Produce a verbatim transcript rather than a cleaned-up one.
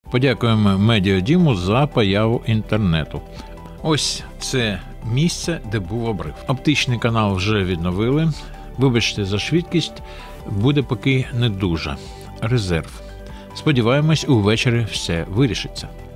Подякуємо Медіадіму за появу інтернету. Ось це місце, де був обрив. Оптичний канал вже відновили. Вибачте за швидкість, буде поки не дуже. Резерв. Сподіваємось, увечері все вирішиться.